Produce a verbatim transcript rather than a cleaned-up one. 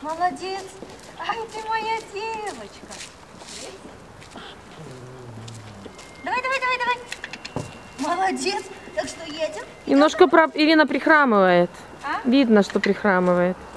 Молодец. Ай, ты моя девочка. Давай, давай, давай, давай. Молодец. Так что едем? Немножко про... Ирина прихрамывает. А? Видно, что прихрамывает.